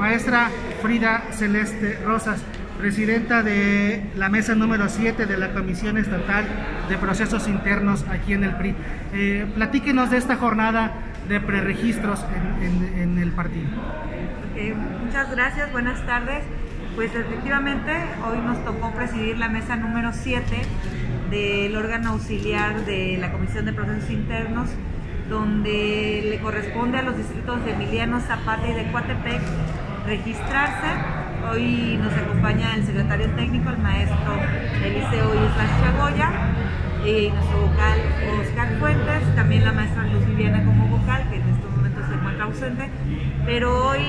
Maestra Frida Celeste Rosas, presidenta de la mesa número 7 de la Comisión Estatal de Procesos Internos aquí en el PRI. Platíquenos de esta jornada de preregistros en el partido. Muchas gracias, buenas tardes. Pues efectivamente hoy nos tocó presidir la mesa número 7 del órgano auxiliar de la Comisión de Procesos Internos, donde le corresponde a los distritos de Emiliano Zapata y de Coatepec registrarse. Hoy nos acompaña el secretario técnico, el maestro Eliseo Islas Chagoya, nuestro vocal Oscar Fuentes, también la maestra Luz Viviana como vocal, que en estos momentos se encuentra ausente. Pero hoy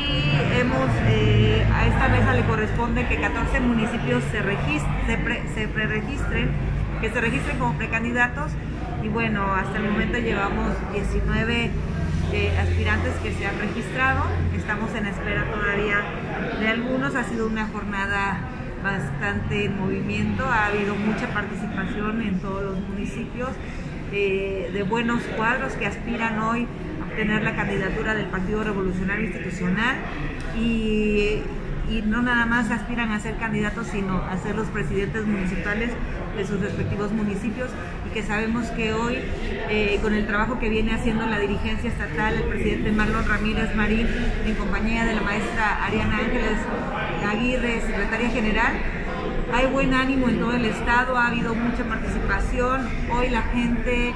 a esta mesa le corresponde que 14 municipios se preregistren, que se registren como precandidatos. Y bueno, hasta el momento llevamos 19 aspirantes que se han registrado. Estamos en espera todavía de algunos. Ha sido una jornada bastante en movimiento, ha habido mucha participación en todos los municipios, de buenos cuadros que aspiran hoy a obtener la candidatura del Partido Revolucionario Institucional y no nada más aspiran a ser candidatos, sino a ser los presidentes municipales de sus respectivos municipios, y que sabemos que hoy, con el trabajo que viene haciendo la dirigencia estatal, el presidente Marlon Ramírez Marín, en compañía de la maestra Ariana Ángeles Aguirre, secretaria general, hay buen ánimo en todo el estado, ha habido mucha participación. Hoy la gente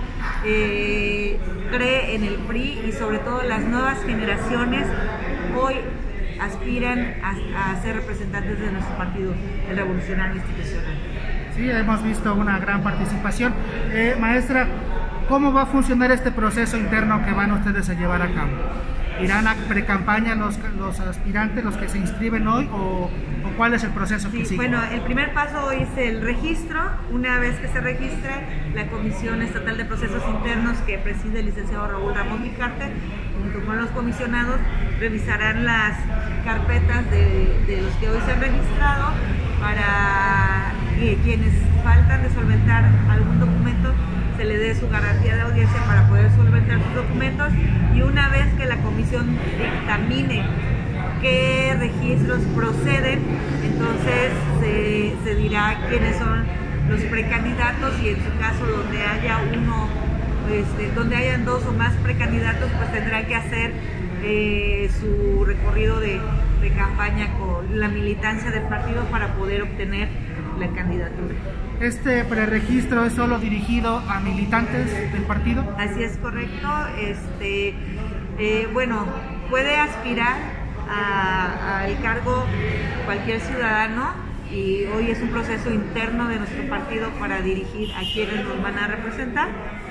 cree en el PRI, y sobre todo las nuevas generaciones hoy aspiran a ser representantes de nuestro partido, el Revolucionario Institucional. Sí, hemos visto una gran participación. Maestra, ¿cómo va a funcionar este proceso interno que van ustedes a llevar a cabo? ¿Irán a precampaña los aspirantes, los que se inscriben hoy, o cuál es el proceso que sigue? Bueno, el primer paso hoy es el registro. Una vez que se registre, la Comisión Estatal de Procesos Internos, que preside el licenciado Raúl Ramón Vicarte, junto con los comisionados, revisarán las carpetas de los que hoy se han registrado para que quienes faltan de solventar algún documento se le dé su garantía de audiencia para poder solventar sus documentos. Y una vez que la comisión dictamine qué registros proceden, entonces se dirá quiénes son los precandidatos, y en su caso donde haya donde hayan dos o más precandidatos, pues tendrá que hacer su recorrido de campaña con la militancia del partido para poder obtener la candidatura. ¿Este preregistro es solo dirigido a militantes del partido? Así es, correcto. Bueno, puede aspirar al cargo cualquier ciudadano, y hoy es un proceso interno de nuestro partido para dirigir a quienes nos van a representar.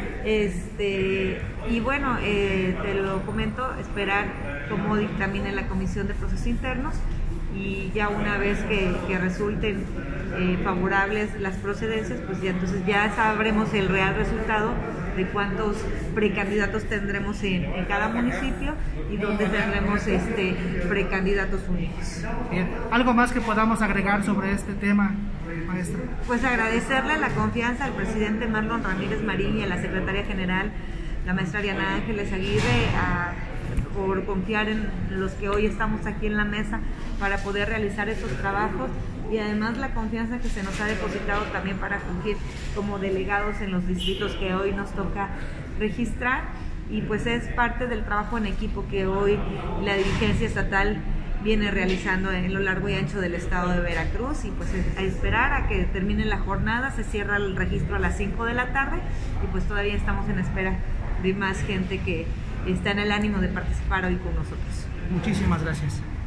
Y bueno, te lo comento, esperar cómo dictamine la Comisión de Procesos Internos, y ya una vez que resulten favorables las procedencias, pues ya entonces ya sabremos el real resultado de cuántos precandidatos tendremos en cada municipio, y dónde tendremos precandidatos únicos. Bien. ¿Algo más que podamos agregar sobre este tema, maestra? Pues agradecerle la confianza al presidente Marlon Ramírez Marín y a la secretaria general, la maestra Ariana Ángeles Aguirre, por confiar en los que hoy estamos aquí en la mesa para poder realizar estos trabajos, y además la confianza que se nos ha depositado también para fungir como delegados en los distritos que hoy nos toca registrar. Y pues es parte del trabajo en equipo que hoy la dirigencia estatal viene realizando en lo largo y ancho del estado de Veracruz, y pues a esperar a que termine la jornada. Se cierra el registro a las 5 de la tarde, y pues todavía estamos en espera de más gente que está en el ánimo de participar hoy con nosotros. Muchísimas gracias.